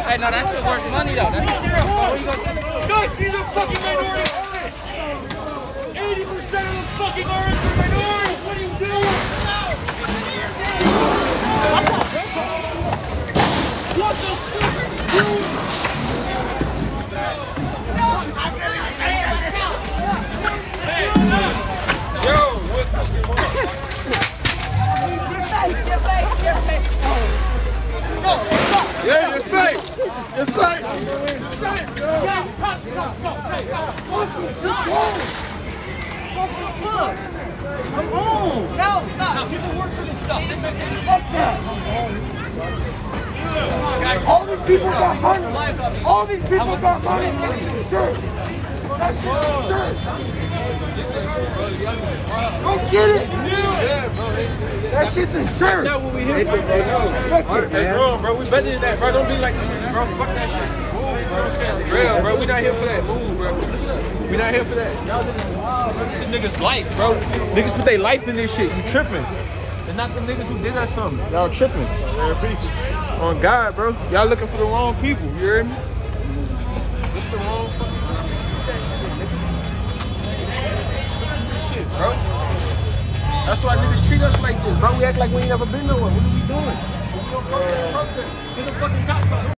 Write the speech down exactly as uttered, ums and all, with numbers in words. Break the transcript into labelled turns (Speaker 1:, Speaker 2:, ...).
Speaker 1: Hey, no, that's still worth money though. That's still what you gonna do?
Speaker 2: Guys, these are fucking minority artists. eighty percent of those fucking artists are minorities. What are you doing? What the fuck are you doing? Yo, what the
Speaker 3: Yeah, you're safe. You're safe. You're safe, girl.
Speaker 2: Come on!
Speaker 1: No, stop.
Speaker 2: Now, people work for this stuff. They make it.
Speaker 3: Fuck that. All these people got money. All these people got money. Sure. That shit's insurance. Go get it. That shit's insurance.
Speaker 2: That's not what we here for, bro. That's wrong, bro. We better than that, bro. Don't be like, bro. Fuck that shit. Move, bro. Real, bro. We not here for that. Move, bro. We not here for that. Y'all niggas wild, bro. This is niggas' life, bro. Niggas put their life in this shit. You tripping. They're not the niggas who did us something. Y'all tripping. On God, bro. Y'all looking for the wrong people. You hear me? This the wrong fucking that shit, nigga. This shit, bro. That's why niggas treat us like this, bro. We act like we ain't never been nowhere. What are we doing? We don't protest, protest. Get the fucking cops out.